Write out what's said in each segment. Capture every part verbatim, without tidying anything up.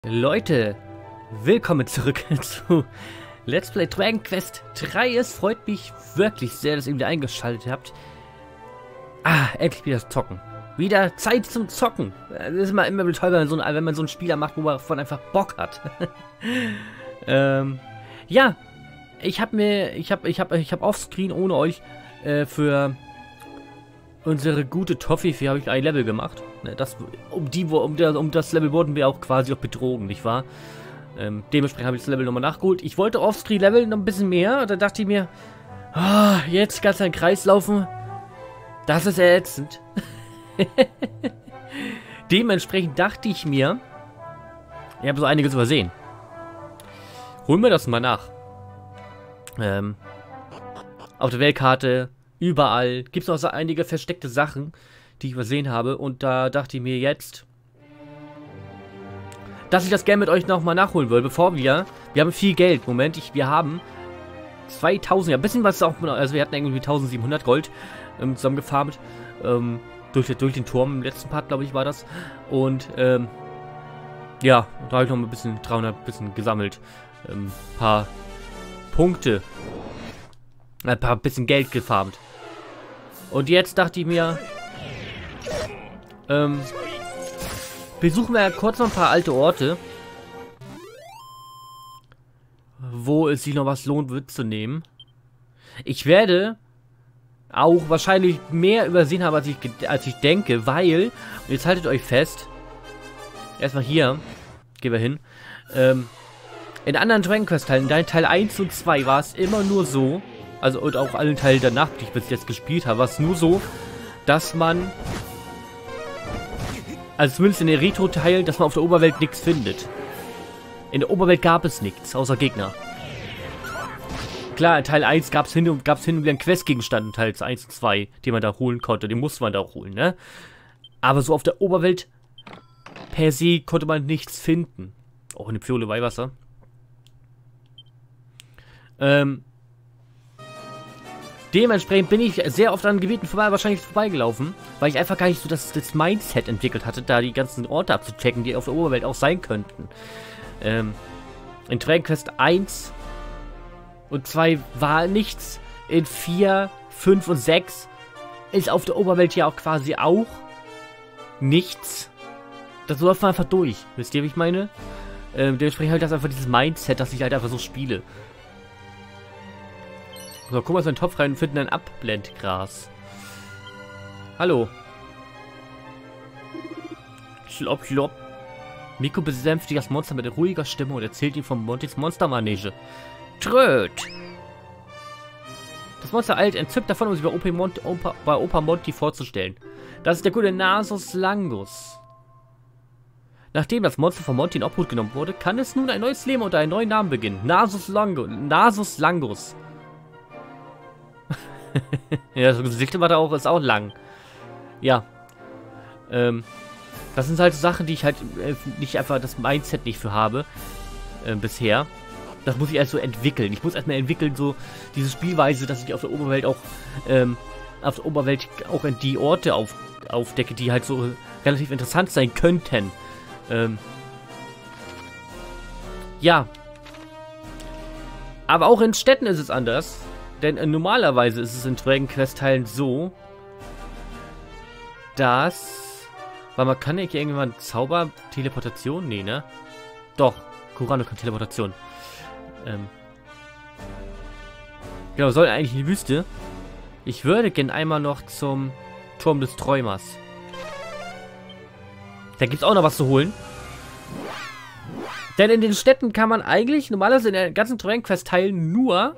Leute, willkommen zurück zu Let's Play Dragon Quest drei. Es freut mich wirklich sehr, dass ihr wieder eingeschaltet habt. Ah, endlich wieder zocken. Wieder Zeit zum Zocken. Das ist immer, immer toll, wenn man, so ein, wenn man so einen Spieler macht, wo man von einfach Bock hat. ähm, ja, ich habe mir, ich habe, ich habe, ich habe offscreen ohne euch äh, für unsere gute Toffifee habe ich ein Level gemacht. Das, um, die, um, der, um das Level wurden wir auch quasi auch betrogen, nicht wahr? Ähm, dementsprechend habe ich das Level nochmal nachgeholt. Ich wollte offscreen Level noch ein bisschen mehr. Da dachte ich mir, oh, jetzt ganz ein Kreis laufen. Das ist ätzend. Dementsprechend dachte ich mir, ich habe so einiges übersehen. Holen wir das mal nach. Ähm, auf der Weltkarte, überall gibt es noch so einige versteckte Sachen, die ich übersehen habe. Und da dachte ich mir jetzt, dass ich das gerne mit euch nochmal nachholen will, bevor wir... Wir haben viel Geld. Moment, ich, wir haben zweitausend, ja, ein bisschen was auch... Also wir hatten irgendwie eintausendsiebenhundert Gold ähm, zusammengefarmt. Ähm, durch, durch den Turm im letzten Part, glaube ich, war das. Und, ähm... ja, da habe ich noch ein bisschen dreihundert bisschen gesammelt. Ein ähm, paar Punkte. Ein paar bisschen Geld gefarmt. Und jetzt dachte ich mir... Ähm... Besuchen wir kurz noch ein paar alte Orte, wo es sich noch was lohnt wird zu nehmen. Ich werde auch wahrscheinlich mehr übersehen haben, als ich, als ich denke, weil, jetzt haltet euch fest, erstmal hier, gehen wir hin, ähm, in anderen Dragon Quest Teilen, in Teil eins und zwei war es immer nur so, also und auch allen Teilen danach, die ich bis jetzt gespielt habe, war es nur so, dass man... Also zumindest in den Retro-Teilen, dass man auf der Oberwelt nichts findet. In der Oberwelt gab es nichts, außer Gegner. Klar, in Teil eins gab es hin und gab's hin und wieder einen Questgegenstand in Teil eins und zwei, den man da holen konnte. Den musste man da auch holen, ne? Aber so auf der Oberwelt per se konnte man nichts finden. Auch eine Pfiole Weihwasser. Ähm... Dementsprechend bin ich sehr oft an Gebieten vorbei, wahrscheinlich vorbeigelaufen, weil ich einfach gar nicht so das, das Mindset entwickelt hatte, da die ganzen Orte abzuchecken, die auf der Oberwelt auch sein könnten. Ähm, in Dragon Quest eins und zwei war nichts. In vier, fünf und sechs ist auf der Oberwelt ja auch quasi auch nichts. Das läuft man einfach durch. Wisst ihr, wie ich meine? Ähm, dementsprechend halt das einfach dieses Mindset, dass ich halt einfach so spiele. So, gucken wir uns in den Topf rein und finden ein Abblendgras. Hallo. Schlopp, schlopp. Miko besänftigt das Monster mit ruhiger Stimme und erzählt ihm von Montys Monstermanege. Tröd! Das Monster eilt entzückt davon, um sich bei Opa, Mont Opa, bei Opa Monty vorzustellen. Das ist der gute Nasus Langus. Nachdem das Monster von Monty in Obhut genommen wurde, kann es nun ein neues Leben unter einen neuen Namen beginnen. Nasus Langus. Nasus Langus. Ja, das Gesicht war da auch, ist auch lang. Ja. Ähm, das sind halt so Sachen, die ich halt äh, nicht einfach das Mindset nicht für habe. Äh, bisher. Das muss ich erst so entwickeln. Ich muss erstmal entwickeln, so diese Spielweise, dass ich auf der Oberwelt auch, ähm, auf der Oberwelt auch die Orte auf, aufdecke, die halt so relativ interessant sein könnten. Ähm, ja. Aber auch in Städten ist es anders. Denn äh, normalerweise ist es in Dragon Quest Teilen so, dass... Weil man kann ja irgendwann Zauber, Teleportation? Nee, ne? Doch, Kurando kann Teleportation. Ähm. Genau, soll eigentlich in die Wüste. Ich würde gerne einmal noch zum Turm des Träumers. Da gibt es auch noch was zu holen. Denn in den Städten kann man eigentlich normalerweise in den ganzen Dragon Quest Teilen nur...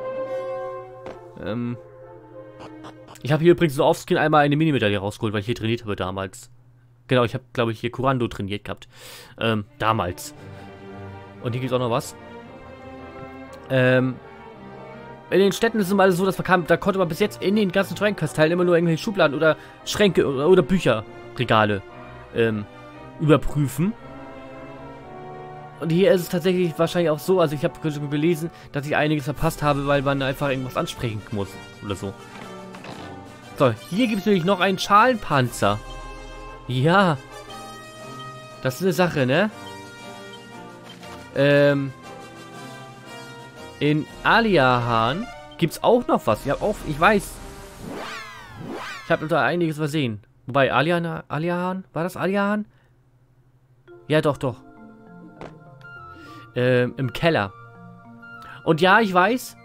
Ähm, ich habe hier übrigens so offscreen einmal eine Mini-Medaille rausgeholt, weil ich hier trainiert habe damals. Genau, ich habe, glaube ich, hier Kurando trainiert gehabt. Ähm, damals. Und hier gibt es auch noch was. Ähm, in den Städten ist es immer so, dass man kam, da konnte man bis jetzt in den ganzen Dragon Quest Teilen immer nur irgendwelche Schubladen oder Schränke oder, oder Bücherregale ähm, überprüfen. Und hier ist es tatsächlich wahrscheinlich auch so, also ich habe schon gelesen, dass ich einiges verpasst habe, weil man einfach irgendwas ansprechen muss oder so. So, hier gibt es nämlich noch einen Schalenpanzer. Ja. Das ist eine Sache, ne? Ähm, in Aliahan gibt es auch noch was. Ich, hab auch, ich weiß. Ich habe da einiges versehen. Wobei, Aliahan, Aliahan? War das Aliahan? Ja, doch, doch. Ähm, im Keller. Und ja, ich weiß.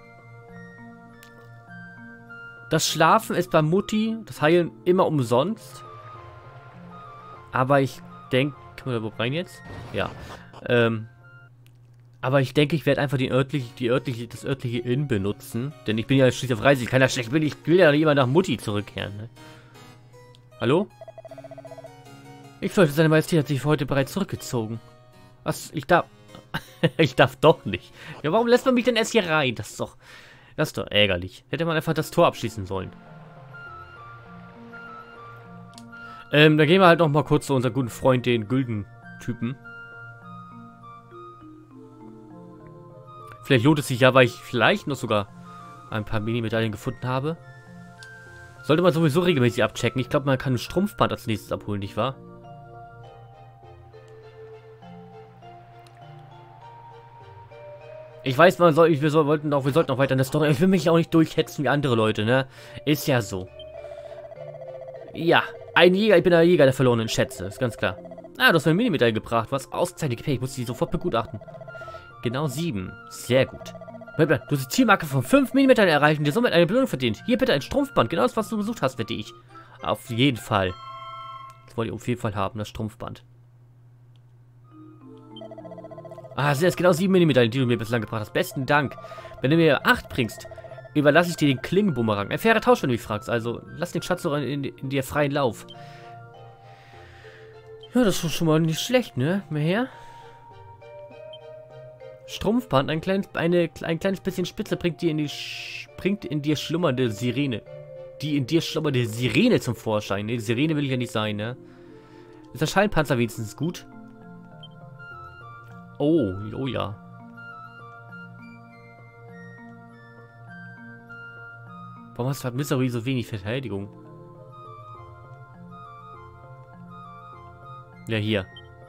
Das Schlafen ist bei Mutti, das Heilen immer umsonst. Aber ich denke... Können wir da wo rein jetzt? Ja. Ähm... Aber ich denke, ich werde einfach die örtliche, die örtliche, das örtliche Inn benutzen. Denn ich bin ja schließlich auf Reise. Ich kann ja schlecht, ich will ja nicht immer nach Mutti zurückkehren. Ne? Hallo? Ich fürchte, seine Majestät hat sich für heute bereits zurückgezogen. Was? Ich darf... ich darf doch nicht. Ja, warum lässt man mich denn erst hier rein? Das ist doch... Das ist doch ärgerlich. Hätte man einfach das Tor abschließen sollen. Ähm, da gehen wir halt noch mal kurz zu unserem guten Freund, den Gülden-Typen. Vielleicht lohnt es sich ja, weil ich vielleicht noch sogar ein paar Mini-Medaillen gefunden habe. Sollte man sowieso regelmäßig abchecken. Ich glaube, man kann ein Strumpfband als nächstes abholen, nicht wahr? Ich weiß, man soll, wir, soll, wollten auch, wir sollten auch weiter in der Story. Ich will mich auch nicht durchhetzen wie andere Leute, ne? Ist ja so. Ja, ein Jäger, ich bin der Jäger der verlorenen Schätze, ist ganz klar. Ah, du hast mir eine Mini-Medaille gebracht, was ausgezeichnet. Ich muss die sofort begutachten. Genau sieben. Sehr gut. Du hast die Zielmarke von fünf Millimetern erreicht und dir somit eine Belohnung verdient. Hier bitte ein Strumpfband. Genau das, was du gesucht hast, wette ich. Auf jeden Fall. Das wollte ich auf jeden Fall haben, das Strumpfband. Ah, das sind genau sieben Millimeter, die du mir bislang gebracht hast. Besten Dank. Wenn du mir acht bringst, überlasse ich dir den Klingenbumerang. Ein fairer Tausch, wenn du mich fragst. Also, lass den Schatz in, in, in dir freien Lauf. Ja, das ist schon mal nicht schlecht, ne? Mehr her. Strumpfband, ein kleines, eine, ein kleines bisschen Spitze bringt dir in die bringt in dir schlummernde Sirene. Die in dir schlummernde Sirene zum Vorschein. Ne, Sirene will ich ja nicht sein, ne? Ist der Schallpanzer wenigstens gut? Oh, oh ja. Warum hast du Misery so wenig Verteidigung? Ja, hier.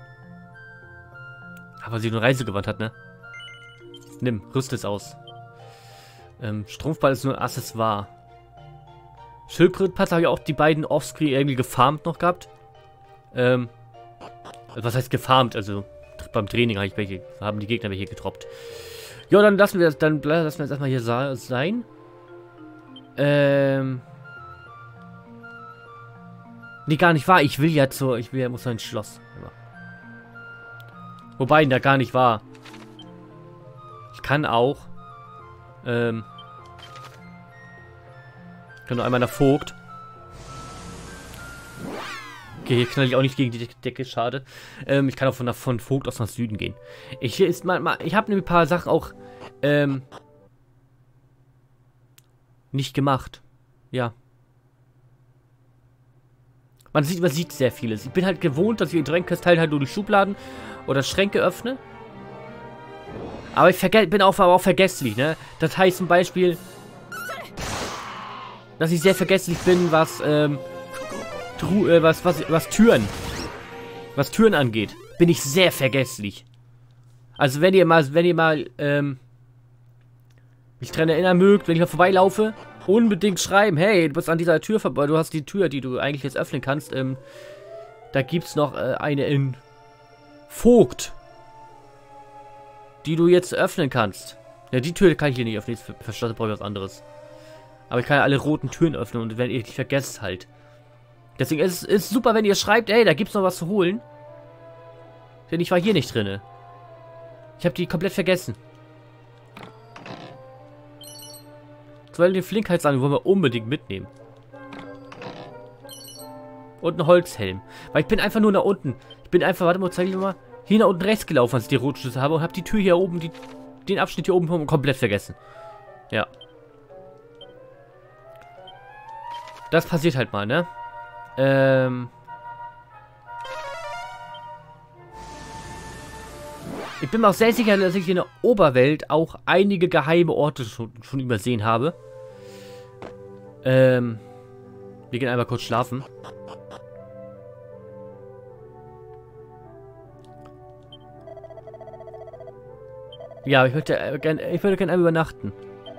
Aber sie nur Reisegewand hat, ne? Nimm, rüst es aus. Ähm, Strumpfball ist nur ein Accessoire. Schildkrötenpanzer habe ich auch die beiden Offscreen irgendwie gefarmt noch gehabt. Ähm, was heißt gefarmt? Also beim Training habe ich welche, haben die Gegner welche getroppt. Ja, dann lassen wir das, dann lassen wir das erstmal hier sein. Ähm. Nee, gar nicht wahr. Ich will ja zur, ich will ja, muss ein Schloss. Wobei, da gar nicht wahr. Ich kann auch. Ähm. Ich kann nur einmal nach Vogt. Okay, hier knall ich auch nicht gegen die Decke, schade. Ähm, ich kann auch von, von Vogt aus nach Süden gehen. Ich, ist mal, mal, ich habe ein paar Sachen auch ähm, nicht gemacht. Ja. Man sieht, man sieht sehr vieles. Ich bin halt gewohnt, dass ich Getränkekastallen halt nur die Schubladen oder Schränke öffne. Aber ich bin auch, aber auch vergesslich, ne? Das heißt zum Beispiel, dass ich sehr vergesslich bin, was, ähm, Tru äh, was, was, was Türen, was Türen angeht. Bin ich sehr vergesslich. Also wenn ihr mal, wenn ihr mal, ähm, mich dran erinnern mögt, wenn ich mal vorbeilaufe, unbedingt schreiben, hey, du bist an dieser Tür vorbei, du hast die Tür, die du eigentlich jetzt öffnen kannst, ähm, da gibt's noch äh, eine in Vogt, die du jetzt öffnen kannst. Ja, die Tür kann ich hier nicht öffnen, jetzt verschlossen, brauche ich was anderes. Aber ich kann ja alle roten Türen öffnen und wenn ihr die vergesst halt. Deswegen ist es super, wenn ihr schreibt, ey, da gibt's noch was zu holen. Denn ich war hier nicht drinne. Ich habe die komplett vergessen. Weil den Flinkheitsangeln wollen wir unbedingt mitnehmen. Und einen Holzhelm. Weil ich bin einfach nur nach unten. Ich bin einfach, warte mal, zeig ich mal. Hier nach unten rechts gelaufen, als ich die Rotschlüssel habe. Und habe die Tür hier oben, die, den Abschnitt hier oben komplett vergessen. Ja. Das passiert halt mal, ne? Ähm. Ich bin mir auch sehr sicher, dass ich in der Oberwelt auch einige geheime Orte schon, schon übersehen habe. Ähm. Wir gehen einmal kurz schlafen. Ja, ich möchte äh, gerne, ich würde gerne einmal übernachten.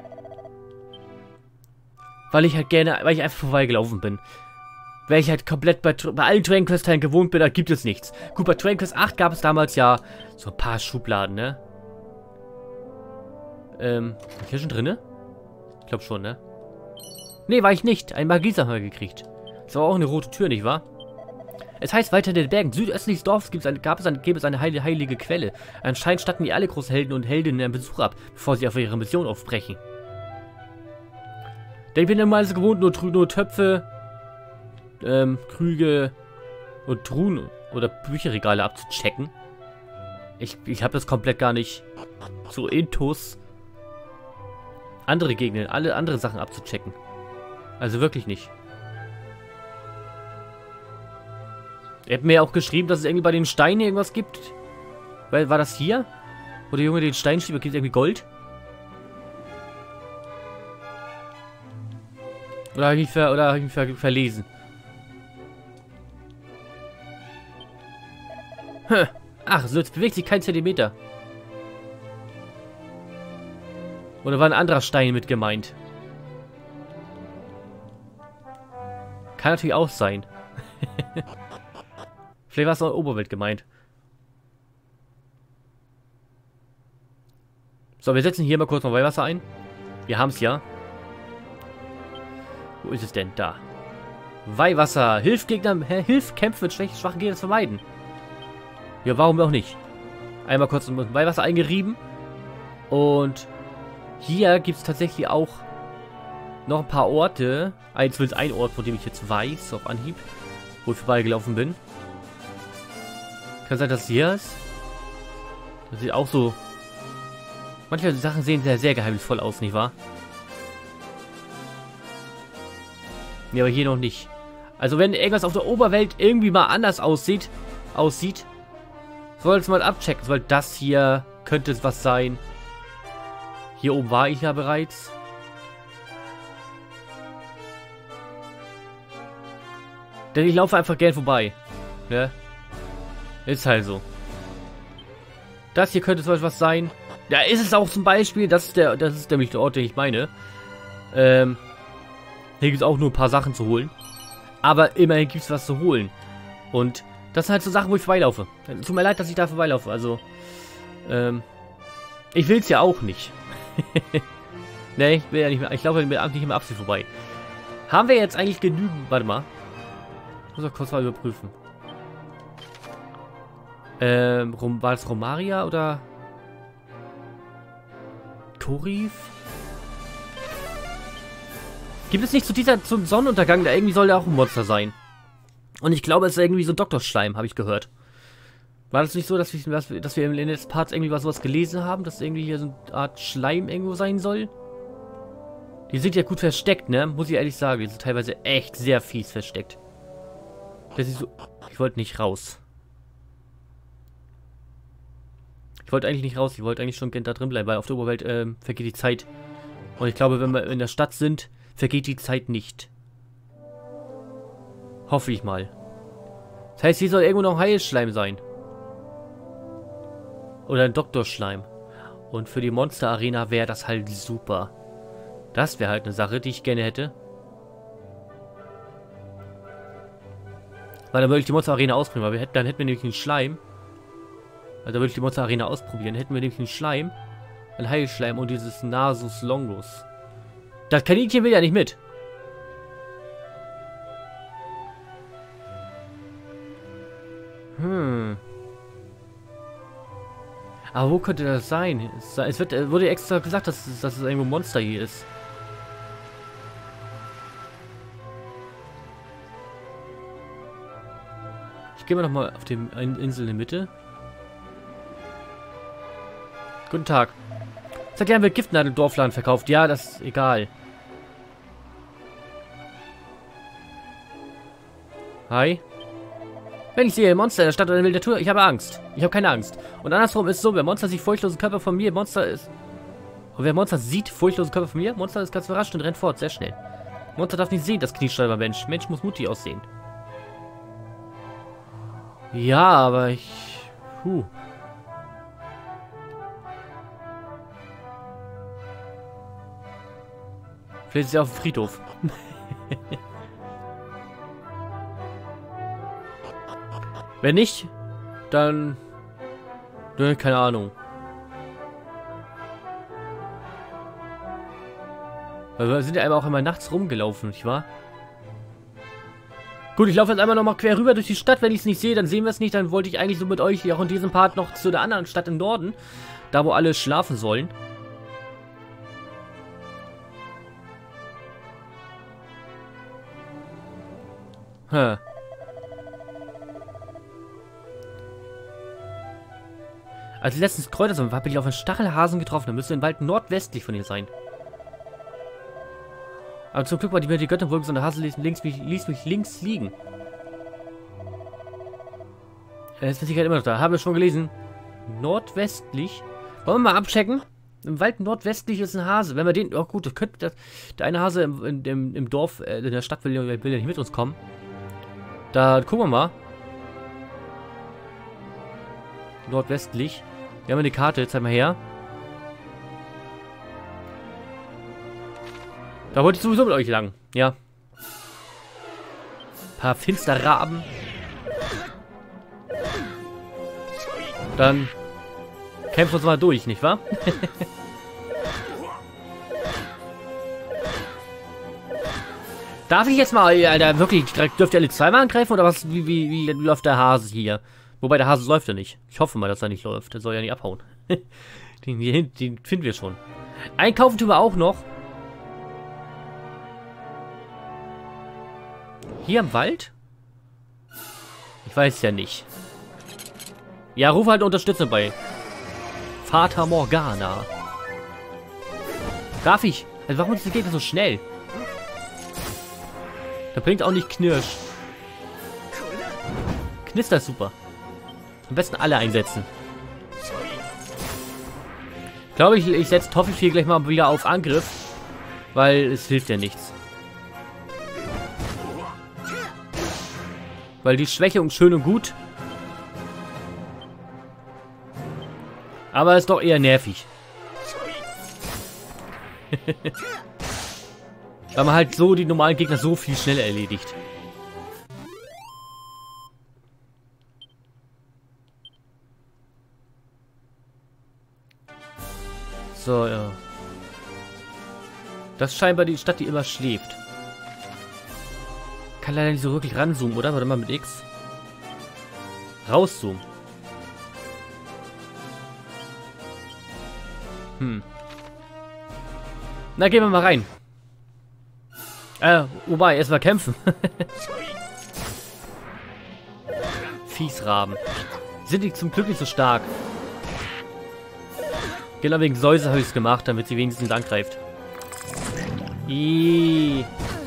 Weil ich halt gerne, weil ich einfach vorbeigelaufen bin. Weil ich halt komplett bei, bei allen Dragon Quest Teilen gewohnt bin, da gibt es nichts. Gut, bei Dragon Quest acht gab es damals ja so ein paar Schubladen, ne? Ähm, war ich hier schon drinne? Ich glaube schon, ne? Nee, war ich nicht. Ein Magieser haben wir gekriegt. Das war auch eine rote Tür, nicht wahr? Es heißt, weiter in den Bergen südöstlich des Dorfes gibt es eine, gab es eine, gäbe es eine heilige, heilige Quelle. Anscheinend statten die alle Großhelden und Heldinnen einen Besuch ab, bevor sie auf ihre Mission aufbrechen. Denn ich bin immer so gewohnt, nur, nur Töpfe, ähm, Krüge und Truhen oder Bücherregale abzuchecken. Ich, ich habe das komplett gar nicht so intus, andere Gegenden, alle andere Sachen abzuchecken. Also wirklich nicht. Er hat mir auch geschrieben, dass es irgendwie bei den Steinen irgendwas gibt. Weil, war das hier? Wo der Junge den Stein schiebt, gibt es irgendwie Gold? Oder habe ich mich, ver oder hab ich mich ver verlesen? Hm. Ach, so jetzt bewegt sich kein Zentimeter. Oder war ein anderer Stein mit gemeint? Kann natürlich auch sein. Vielleicht war es auch Oberwelt gemeint. So, wir setzen hier mal kurz noch Weihwasser ein. Wir haben es ja. Wo ist es denn? Da. Weihwasser. Hilft Gegnern, hilft Kämpfen mit schwächen, schwachen Gegnern zu vermeiden. Ja, warum auch nicht? Einmal kurz mit Weihwasser eingerieben. Und hier gibt es tatsächlich auch noch ein paar Orte. Ein, zumindest ein Ort, von dem ich jetzt weiß, auf Anhieb, wo ich vorbeigelaufen bin. Kann sein, dass es hier ist. Das sieht auch so... Manche Sachen sehen sehr, sehr geheimnisvoll aus, nicht wahr? Nee, aber hier noch nicht. Also wenn irgendwas auf der Oberwelt irgendwie mal anders aussieht, aussieht, soll es mal abchecken. Weil das hier könnte es was sein. Hier oben war ich ja bereits. Denn ich laufe einfach gern vorbei. Ne? Ist halt so. Das hier könnte zum Beispiel was sein. Ja, ist es auch zum Beispiel. Das ist der, das ist nämlich der Ort, den ich meine. Ähm, hier gibt es auch nur ein paar Sachen zu holen. Aber immerhin gibt es was zu holen. Und das sind halt so Sachen, wo ich vorbeilaufe. Tut mir leid, dass ich da vorbeilaufe. Also, ähm, ich will es ja auch nicht. Ne, ich will ja nicht mehr. Ich laufe nicht mehr Absicht vorbei. Haben wir jetzt eigentlich genügend? Warte mal. Ich muss auch kurz mal überprüfen. Ähm, war das Romaria oder Torif? Gibt es nicht zu dieser zum Sonnenuntergang, da irgendwie soll da auch ein Monster sein? Und ich glaube, es ist irgendwie so Doktorschleim, habe ich gehört. War das nicht so, dass wir, dass wir in den letzten Parts irgendwie was sowas gelesen haben, dass irgendwie hier so eine Art Schleim irgendwo sein soll? Die sind ja gut versteckt, ne? Muss ich ehrlich sagen. Die sind teilweise echt sehr fies versteckt. Das ist so. Ich wollte nicht raus. Ich wollte eigentlich nicht raus. Ich wollte eigentlich schon da drin bleiben, weil auf der Oberwelt ähm, vergeht die Zeit. Und ich glaube, wenn wir in der Stadt sind, vergeht die Zeit nicht. Hoffe ich mal. Das heißt, hier soll irgendwo noch ein Heilschleim sein. Oder ein Doktorschleim. Und für die Monster-Arena wäre das halt super. Das wäre halt eine Sache, die ich gerne hätte. Weil dann würde ich die Monster-Arena ausprobieren. Weil wir hätten, dann hätten wir nämlich einen Schleim. Also würde ich die Monster-Arena ausprobieren. Hätten wir nämlich einen Schleim. Ein Heilschleim und dieses Nasus Longus. Das Kaninchen will ja nicht mit. Hm. Aber wo könnte das sein? Es wird, wurde extra gesagt, dass es, dass es irgendwo ein Monster hier ist. Ich gehe mal noch mal auf die Insel in der Mitte. Guten Tag. Seit Jahren wird Giftnadeln im Dorfladen verkauft. Ja, das ist egal. Hi. Wenn ich sehe Monster in der Stadt oder in der Natur, ich habe Angst. Ich habe keine Angst. Und andersrum ist es so, wer Monster sieht furchtlose Körper von mir, Monster ist... Und wer Monster sieht furchtlose Körper von mir, Monster ist ganz überrascht und rennt fort, sehr schnell. Monster darf nicht sehen, das knieschreiber Mensch. Mensch muss mutig aussehen. Ja, aber ich... Puh. Vielleicht ist er auf dem Friedhof. Wenn nicht, dann... Ne, keine Ahnung. Weil wir sind ja einfach auch immer nachts rumgelaufen, nicht wahr? Gut, ich laufe jetzt einmal nochmal quer rüber durch die Stadt. Wenn ich es nicht sehe, dann sehen wir es nicht. Dann wollte ich eigentlich so mit euch hier auch in diesem Part noch zu der anderen Stadt im Norden. Da, wo alle schlafen sollen. Hm. Als ich letztens Kräuter sammlete, habe ich auf einen Stachelhasen getroffen. Da müsste im Wald nordwestlich von hier sein. Aber zum Glück war die mir die Götterwolke, sondern der Hase ließ, links, mich, ließ mich links liegen. Er ist mit Sicherheit immer noch da. Habe ich schon gelesen. Nordwestlich. Wollen wir mal abchecken? Im Wald nordwestlich ist ein Hase. Wenn wir den... Oh gut, das könnte... Das, der eine Hase im, in, im, im Dorf, äh, in der Stadt will, will ja nicht mit uns kommen. Da gucken wir mal. Nordwestlich. Wir haben eine Karte. Zeig mal her. Da wollte ich sowieso mit euch lang. Ja. Ein paar Finsterraben. Dann kämpfen wir uns mal durch, nicht wahr? Darf ich jetzt mal, Alter, wirklich, dürft ihr alle zweimal angreifen oder was? Wie, wie, wie läuft der Hase hier? Wobei der Hase läuft ja nicht. Ich hoffe mal, dass er nicht läuft. Der soll ja nicht abhauen. den, den, den finden wir schon. Einkaufen tun wir auch noch. Hier im Wald? Ich weiß ja nicht. Ja, ruf halt Unterstützung bei. Vater Morgana. Darf ich? Also warum ist der Gegner so schnell? Da bringt auch nicht Knirsch. Knister ist super. Am besten alle einsetzen. Ich glaube, ich, ich setze Toffifee gleich mal wieder auf Angriff. Weil es hilft ja nichts. Weil die Schwäche und schön und gut. Aber ist doch eher nervig. Weil man halt so die normalen Gegner so viel schneller erledigt. So, ja. Das ist scheinbar die Stadt, die immer schläft. Kann leider nicht so wirklich ranzoomen, oder? Warte mal mit X. Rauszoomen. Hm. Na, gehen wir mal rein. Äh, wobei, erstmal kämpfen. Fiesraben. Sind die zum Glück nicht so stark. Genau wegen Säuse habe ich es gemacht, damit sie wenigstens angreift. Iiii.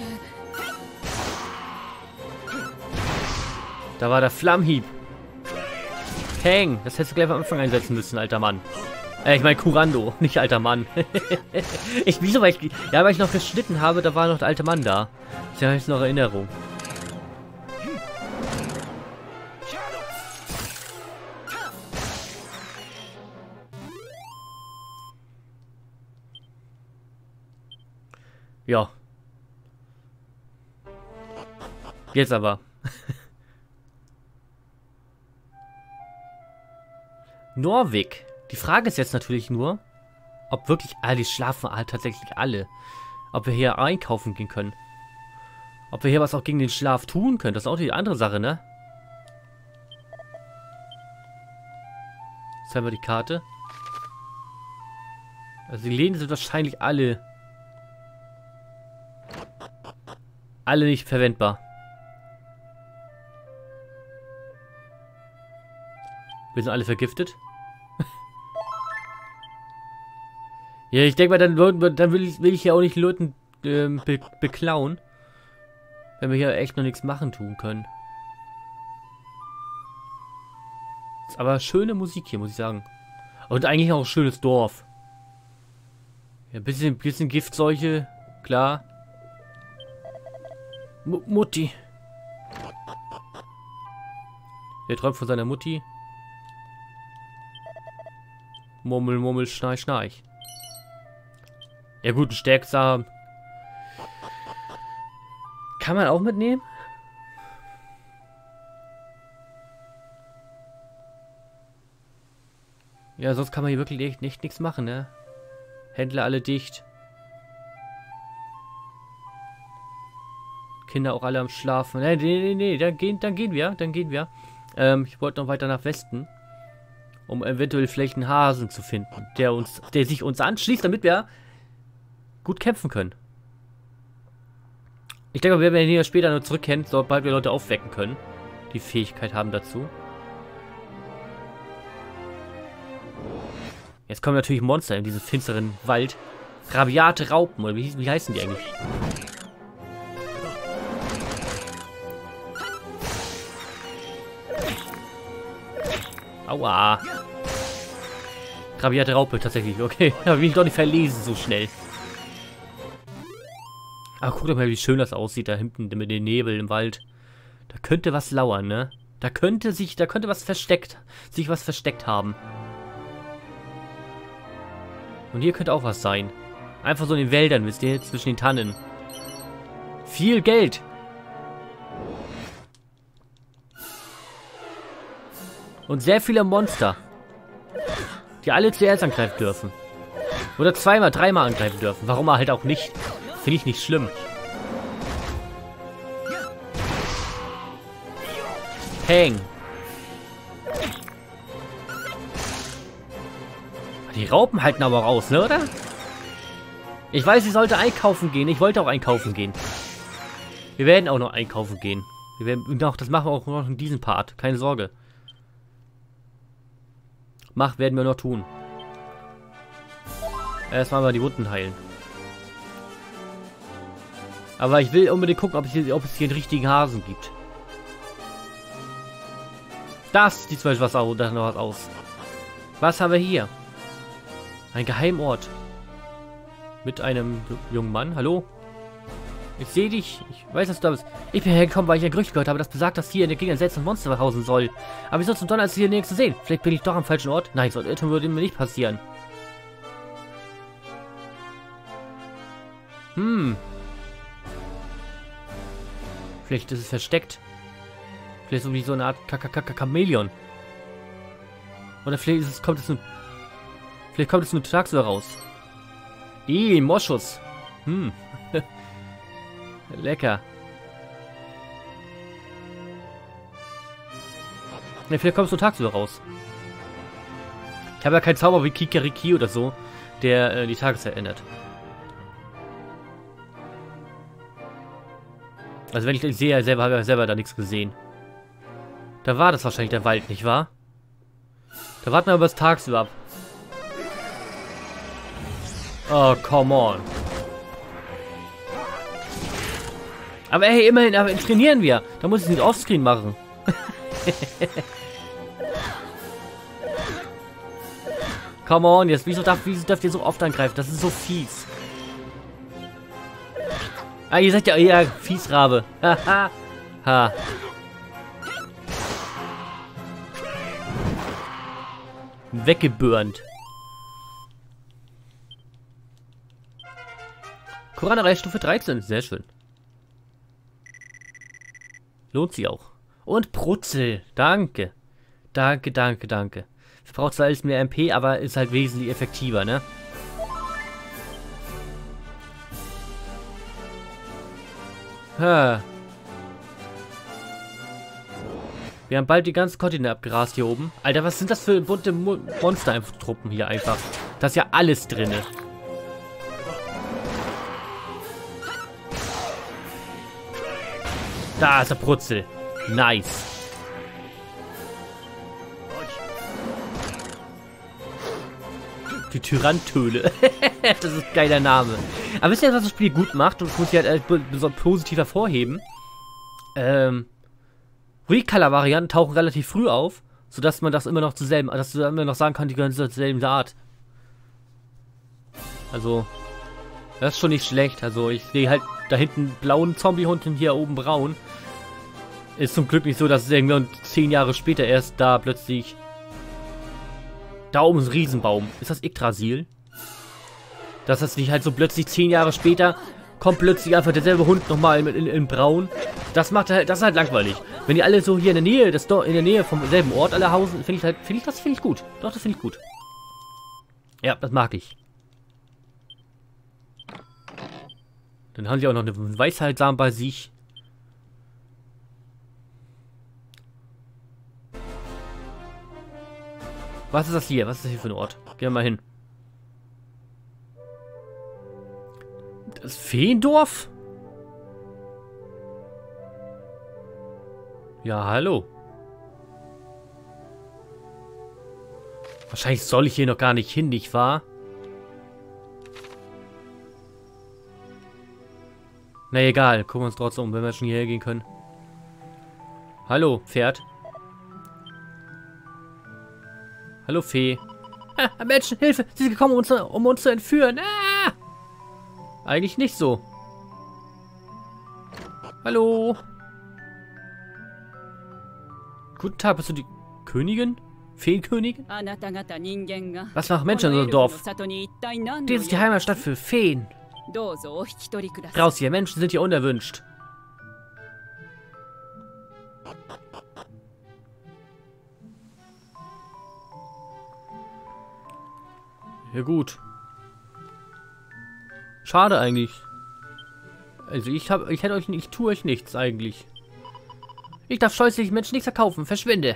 Da war der Flammhieb. Kang, das hättest du gleich am Anfang einsetzen müssen, alter Mann. Äh, ich meine Kurando, nicht alter Mann. ich, wieso, weil ich, ja, weil ich noch geschnitten habe, da war noch der alte Mann da. Ich habe jetzt noch Erinnerung. Ja. Jetzt aber. Norwig. Die Frage ist jetzt natürlich nur, ob wirklich alle, die schlafen halt tatsächlich alle. Ob wir hier einkaufen gehen können. Ob wir hier was auch gegen den Schlaf tun können. Das ist auch die andere Sache, ne? Jetzt haben wir die Karte. Also die Läden sind wahrscheinlich alle... alle nicht verwendbar. Wir sind alle vergiftet. Ja, ich denke mal, dann, dann will, ich, will ich ja auch nicht Leuten ähm, be beklauen. Wenn wir hier echt noch nichts machen tun können. Ist aber schöne Musik hier, muss ich sagen. Und eigentlich auch ein schönes Dorf. Ja, ein bisschen, bisschen Giftseuche, klar. M Mutti. Der träumt von seiner Mutti. Murmel, murmel, schnarch, schnarch. Ja gut, ein stärkster Kann man auch mitnehmen? Ja, sonst kann man hier wirklich echt nicht nichts machen, ne? Händler alle dicht. Kinder auch alle am Schlafen. Nee, nee, nee, nee, dann gehen, dann gehen wir, dann gehen wir. Ähm, ich wollte noch weiter nach Westen, um eventuell vielleicht einen Hasen zu finden, der uns, der sich uns anschließt, damit wir gut kämpfen können. Ich denke, wir werden hier später nur zurückkehren, sobald wir Leute aufwecken können, die Fähigkeit haben dazu. Jetzt kommen natürlich Monster in diesen finsteren Wald. Rabiate Raupen, oder wie, wie heißen die eigentlich? Aua. Rabiate Raupe, tatsächlich. Okay, da will ich doch nicht verlesen so schnell. Aber guck doch mal, wie schön das aussieht da hinten mit dem Nebel im Wald. Da könnte was lauern, ne? Da könnte sich, da könnte was versteckt, sich was versteckt haben. Und hier könnte auch was sein. Einfach so in den Wäldern, wisst ihr, zwischen den Tannen. Viel Geld. Und sehr viele Monster. Die alle zuerst angreifen dürfen. Oder zweimal, dreimal angreifen dürfen. Warum halt auch nicht? Finde ich nicht schlimm. Peng. Die Raupen halten aber raus, ne, oder? Ich weiß, ich sollte einkaufen gehen. Ich wollte auch einkaufen gehen. Wir werden auch noch einkaufen gehen. Wir werden, doch, das machen wir auch noch in diesem Part. Keine Sorge. Mach, werden wir noch tun. Erstmal mal die Wunden heilen. Aber ich will unbedingt gucken, ob es hier, ob es hier einen richtigen Hasen gibt. Das sieht zum Beispiel was aus, noch was aus. Was haben wir hier? Ein Geheimort. Mit einem jungen Mann. Hallo? Ich sehe dich. Ich weiß, dass du da bist. Ich bin hergekommen, weil ich ein Gerücht gehört habe, das besagt, dass hier in der Gegend ein seltsames Monster hausen soll. Aber wieso zum Donner ist hier nichts zu sehen? Vielleicht bin ich doch am falschen Ort? Nein, so ein Irrtum würde mir nicht passieren. Hm. Vielleicht ist es versteckt. Vielleicht so wie so eine Art Chamäleon. Oder vielleicht ist es, kommt es nur... Vielleicht kommt es nur tagsüber raus. Ih, Moschus. Hm. Lecker. Ja, vielleicht kommst du tagsüber raus. Ich habe ja keinen Zauber wie Kikariki oder so, der äh, die Tageszeit ändert. Also wenn ich das sehe, selber habe ich selber da nichts gesehen. Da war das wahrscheinlich der Wald, nicht wahr? Da warten wir aber das tagsüber ab. Oh, come on. Aber hey, immerhin, aber trainieren wir. Da muss ich es nicht offscreen machen. Come on, jetzt. Wieso darf, wieso darf ihr so oft angreifen? Das ist so fies. Ah, ihr seid ja eher Fiesrabe. Haha. Ha. Weggebürnt. Koranerei Stufe dreizehn. Sehr schön. Lohnt sich auch. Und Brutzel. Danke. Danke, danke, danke. Verbraucht zwar alles mehr M P, aber ist halt wesentlich effektiver, ne? Ha. Wir haben bald die ganze Kontinent abgerast hier oben. Alter, was sind das für bunte Mo Monster-Truppen hier einfach? Da ist ja alles drinne. Da ist der Brutzel. Nice. Die Tyrantöle. Das ist ein geiler Name. Aber wisst ihr, was das Spiel gut macht? Und das muss ich halt äh, positiv hervorheben. Ähm, Recolor-Varianten tauchen relativ früh auf, sodass man das immer noch zur selben, dass du immer noch sagen kannst, die gehören zur selben Art. Also, das ist schon nicht schlecht. Also, ich sehe halt da hinten blauen Zombiehund und hier oben braun. Ist zum Glück nicht so, dass es irgendwie zehn Jahre später erst da plötzlich... Da oben ist ein Riesenbaum. Ist das Yggdrasil? Dass das nicht halt so plötzlich zehn Jahre später kommt plötzlich einfach derselbe Hund nochmal in, in, in braun. Das macht halt, das ist halt langweilig. Wenn die alle so hier in der Nähe, das in der Nähe vom selben Ort alle hausen, finde ich halt, finde ich das finde ich gut. Doch, das finde ich gut. Ja, das mag ich. Dann haben sie auch noch eine Weisheitssamen bei sich. Was ist das hier? Was ist das hier für ein Ort? Gehen wir mal hin. Das Feendorf? Ja, hallo. Wahrscheinlich soll ich hier noch gar nicht hin, nicht wahr? Na egal, gucken wir uns trotzdem um, wenn wir schon hierher gehen können. Hallo, Pferd. Hallo, Fee. Ah, Menschen, Hilfe! Sie sind gekommen, um uns, um uns zu entführen. Ah! Eigentlich nicht so. Hallo. Guten Tag, bist du die Königin? Feenkönigin? Was machen Menschen in unserem Dorf? Dies ist die Heimatstadt für Feen. Raus hier, Menschen sind hier unerwünscht. Ja gut. Schade eigentlich. Also ich habe, ich hätte euch, ich tue euch nichts eigentlich. Ich darf scheußlich Menschen nichts verkaufen. Verschwinde.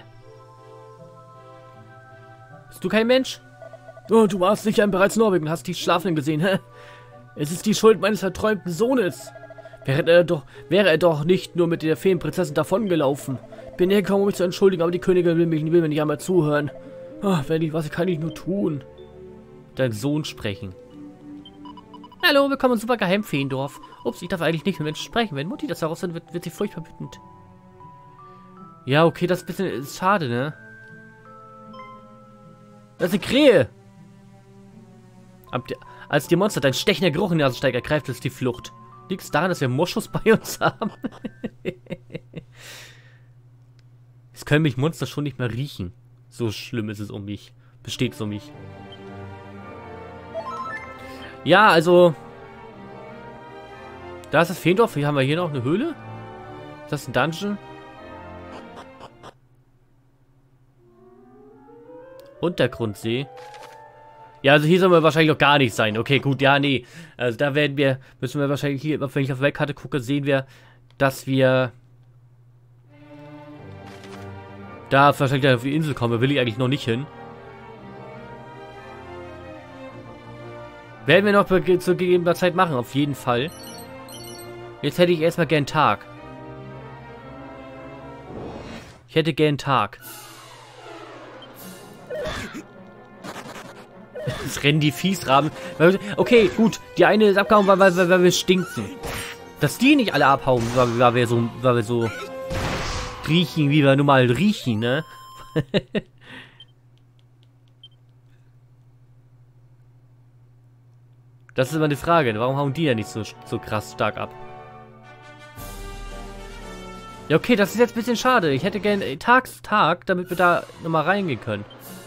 Bist du kein Mensch? Oh, du warst nicht ein bereits Norwegen und hast die Schlafenden gesehen, hä? Es ist die Schuld meines verträumten Sohnes. Wäre er doch, wäre er doch nicht nur mit der Feenprinzessin davongelaufen. Bin hergekommen, um mich zu entschuldigen, aber die Königin will, mich, will mir nicht einmal zuhören. Oh, wenn ich, was kann ich nur tun? Dein Sohn sprechen. Hallo, willkommen in super geheim Feendorf. Ups, ich darf eigentlich nicht mit Menschen sprechen. Wenn Mutti das herausfindet, wird, wird sie furchtbar wütend. Ja, okay, das ist ein bisschen ist schade, ne? Das ist eine Krähe! Ab der, als die Monster dein stechender Geruch in die Nase steigt, ergreift es die Flucht. Liegt es daran, dass wir Moschus bei uns haben? Es können mich Monster schon nicht mehr riechen. So schlimm ist es um mich. Besteht es um mich. Ja, also... Da ist das Feendorf. Hier haben wir hier noch eine Höhle. Ist das ein Dungeon? Untergrundsee. Ja, also hier sollen wir wahrscheinlich auch gar nicht sein. Okay, gut, ja, nee. Also da werden wir, müssen wir wahrscheinlich hier, wenn ich auf die Weltkarte gucke, sehen wir, dass wir da wahrscheinlich auf die Insel kommen. Da will ich eigentlich noch nicht hin. Werden wir noch zu gegebener Zeit machen, auf jeden Fall. Jetzt hätte ich erstmal gern Tag. Ich hätte gern Tag. Es rennen die Fiesraben. Okay, gut. Die eine ist abgehauen, weil, weil, weil wir stinken. Dass die nicht alle abhauen, weil, weil, wir so, weil wir so riechen, wie wir nun mal riechen, ne? Das ist immer die Frage. Warum hauen die ja nicht so, so krass stark ab? Ja, okay, das ist jetzt ein bisschen schade. Ich hätte gerne Tags Tag, damit wir da nochmal reingehen können.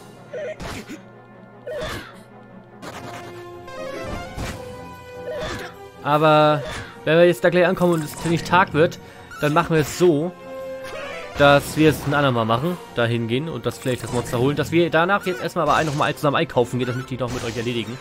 Aber wenn wir jetzt da gleich ankommen und es nicht Tag wird, dann machen wir es so, dass wir es ein andermal machen, da hingehen und das vielleicht das Monster holen, dass wir danach jetzt erstmal aber noch mal zusammen einkaufen gehen, das möchte ich noch mit euch erledigen.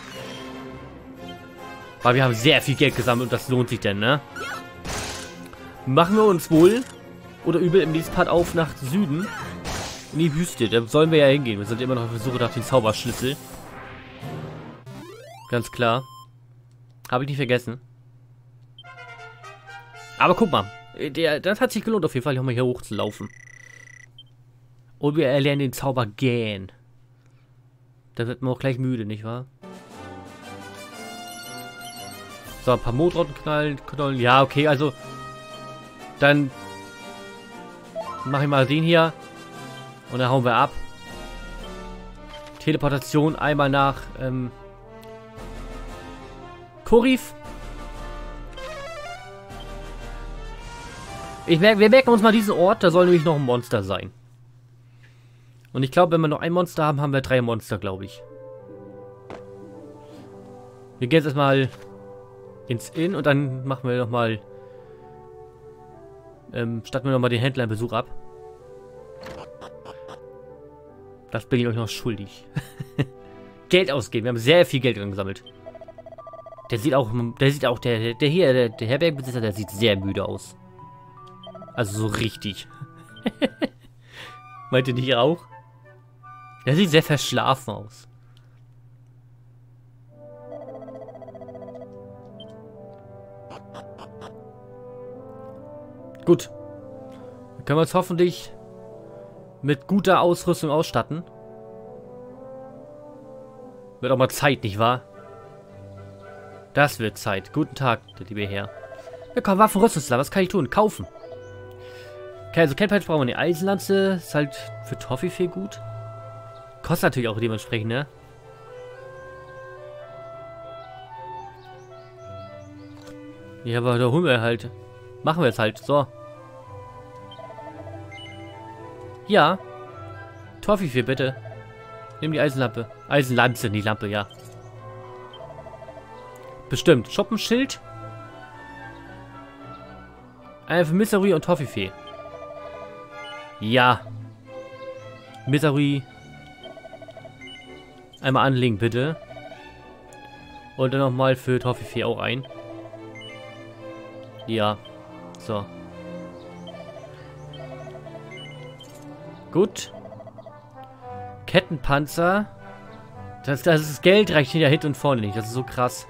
Weil wir haben sehr viel Geld gesammelt und das lohnt sich denn, ne? Machen wir uns wohl oder übel im nächsten Part auf nach Süden, in die Wüste, da sollen wir ja hingehen. Wir sind immer noch auf der Suche nach dem Zauberschlüssel. Ganz klar. Habe ich nicht vergessen. Aber guck mal, der, das hat sich gelohnt auf jeden Fall, nochmal hier hoch zu laufen. Und wir erlernen den Zauber gähn. Da wird man auch gleich müde, nicht wahr? So, ein paar Motrotten knallen, knallen. Ja, okay, also dann mache ich mal den hier und dann hauen wir ab. Teleportation einmal nach ähm, Korif. Ich merke, wir merken uns mal diesen Ort, da soll nämlich noch ein Monster sein. Und ich glaube, wenn wir noch ein Monster haben, haben wir drei Monster, glaube ich. Wir gehen jetzt erstmal ins Inn und dann machen wir nochmal... Ähm, statten wir nochmal den Händler einen Besuch ab. Das bin ich euch noch schuldig. Geld ausgeben. Wir haben sehr viel Geld gesammelt. Der sieht auch, der sieht auch, der, der hier, der, der Herbergenbesitzer, der sieht sehr müde aus. Also so richtig. Meint ihr nicht auch? Der sieht sehr verschlafen aus. Gut. Dann können wir uns hoffentlich mit guter Ausrüstung ausstatten. Wird auch mal Zeit, nicht wahr? Das wird Zeit. Guten Tag, der liebe Herr. Willkommen, Waffenrüstungsler. Was kann ich tun? Kaufen. Okay, also Campfire brauchen wir eine Eisenlanze. Ist halt für Toffifee gut. Kostet natürlich auch dementsprechend, ne? Ja, aber da holen wir halt. Machen wir es halt. So. Ja. Toffifee, bitte. Nimm die Eisenlampe. Eisenlanze, die Lampe, ja. Bestimmt. Schuppenschild. Einer für Misery und Toffifee. Ja. Misery. Einmal anlegen, bitte. Und dann nochmal für Toffifee auch ein. Ja. So. Gut. Kettenpanzer. Das, das ist Geld, reicht hier hinten und vorne nicht. Das ist so krass.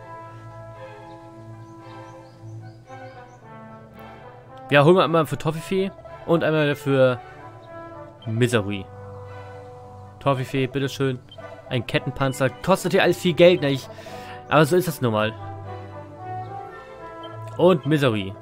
Ja, holen wir einmal für Toffifee und einmal für Misery. Toffifee, bitteschön. Ein Kettenpanzer. Kostet hier alles viel Geld, ne? Ich, aber so ist das nun mal. Und Misery.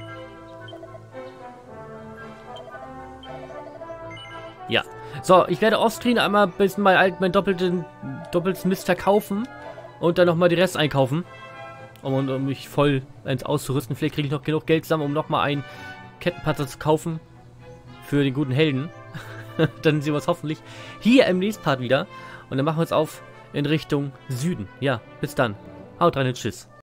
Ja. So, ich werde offscreen einmal ein bisschen mein, alt, mein doppelten, doppeltes Mist verkaufen. Und dann nochmal die Rest einkaufen. Um, um mich voll eins auszurüsten. Vielleicht kriege ich noch genug Geld zusammen, um nochmal einen Kettenpanzer zu kaufen. Für den guten Helden. Dann sehen wir uns hoffentlich hier im nächsten Part wieder. Und dann machen wir uns auf in Richtung Süden. Ja, bis dann. Haut rein und tschüss.